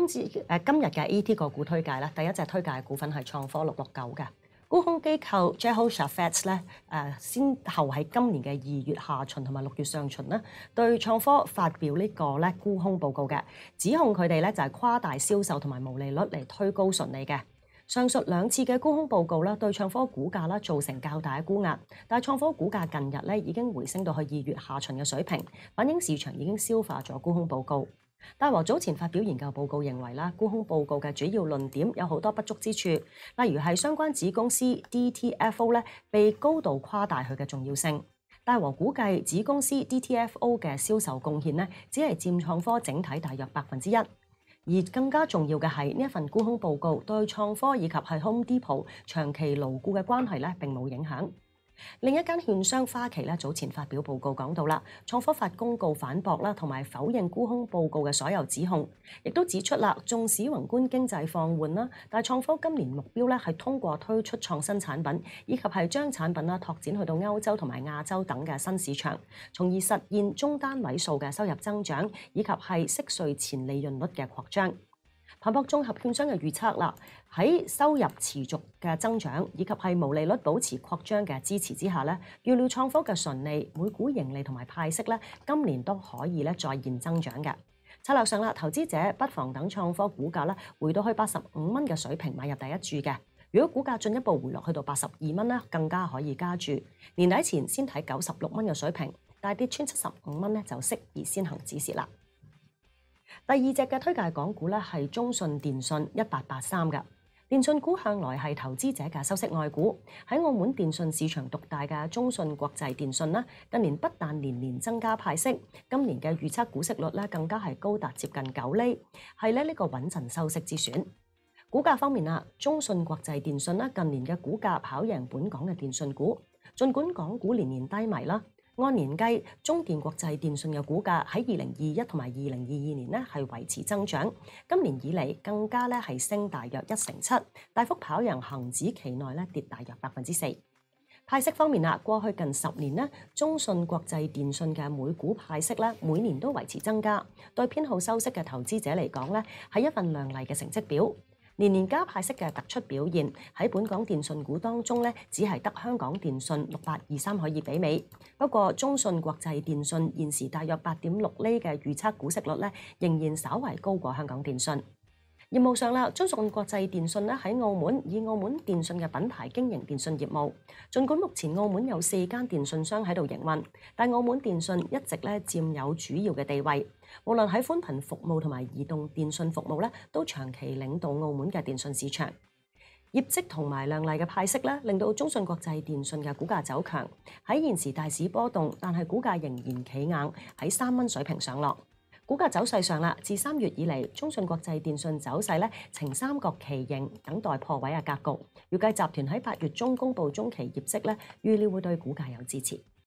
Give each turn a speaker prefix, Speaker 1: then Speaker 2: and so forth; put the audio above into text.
Speaker 1: 今日嘅 AT 個股推介咧，第一隻推介嘅股份係創科669嘅沽空機構 Jehoshaphat 咧，先後喺今年嘅2月下旬同埋6月上旬咧，對創科發表呢個咧沽空報告嘅，指控佢哋咧就係誇大銷售同埋毛利率嚟推高純利嘅。上述兩次嘅沽空報告啦，對創科股價啦造成較大嘅沽壓，但係創科股價近日咧已經回升到去2月下旬嘅水平，反映市場已經消化咗沽空報告。大和早前發表研究報告認為啦，沽空報告嘅主要論點有好多不足之處，例如係相關子公司 DTFO 咧被高度誇大佢嘅重要性。大和估計子公司 DTFO 嘅銷售貢獻咧，只係佔創科整體大約1%。而更加重要嘅係呢一份沽空報告對創科以及係 Home Depot 長期牢固嘅關係咧並冇影響。另一間券商花旗咧早前發表報告講到啦，創科發公告反駁啦，同埋否認沽空報告嘅所有指控，亦都指出啦，縱使宏觀經濟放緩啦，但係創科今年目標咧係通過推出創新產品，以及係將產品啦拓展去到歐洲同埋亞洲等嘅新市場，從而實現中單位數嘅收入增長，以及係息稅前利潤率嘅擴張。彭博綜合券商嘅預測啦，喺收入持續嘅增長以及係毛利率保持擴張嘅支持之下咧，預料創科嘅純利、每股盈利同埋派息咧，今年都可以咧再現增長嘅。策略上啦，投資者不妨等創科股價咧回到去85蚊嘅水平買入第一注嘅。如果股價進一步回落去到82蚊咧，更加可以加注。年底前先睇96蚊嘅水平，但係跌穿75蚊咧就適宜先行止蝕啦。第二隻嘅推介港股咧係中信電訊1883嘅。電訊股向來係投資者嘅收息愛股，喺澳門電訊市場獨大嘅中信國際電訊啦，近年不但年年增加派息，今年嘅預測股息率咧更加係高達接近9厘，係呢個穩陣收息之選。股價方面啊，中信國際電訊啦近年嘅股價跑贏本港嘅電訊股，儘管港股年年低迷啦。按年計，中電國際電訊嘅股價喺2021同埋2022年咧係維持增長，今年以嚟更加咧係升大約1成7，大幅跑贏恒指期內咧跌大約4%。派息方面啊，過去近10年咧，中信國際電訊嘅每股派息咧每年都維持增加，對偏好收息嘅投資者嚟講咧係一份亮麗嘅成績表。年年加派息嘅突出表現喺本港電訊股當中咧，只係得香港電訊6823可以媲美。不過中信國際電訊現時大約8.6厘嘅預測股息率咧，仍然稍為高過香港電訊。業務上啦，中信國際電訊咧喺澳門以澳門電訊嘅品牌經營電訊業務。儘管目前澳門有4間電訊商喺度營運，但澳門電訊一直咧佔有主要嘅地位。無論喺寬頻服務同埋移動電訊服務咧，都長期領導澳門嘅電訊市場。業績同埋亮麗嘅派息咧，令到中信國際電訊嘅股價走強。喺現時大市波動，但係股價仍然企硬喺3蚊水平上落。股價走勢上啦，自3月以嚟，中信國際電訊走勢咧呈三角旗形，等待破位嘅格局。預計集團喺8月中公布中期業績咧，預料會對股價有支持。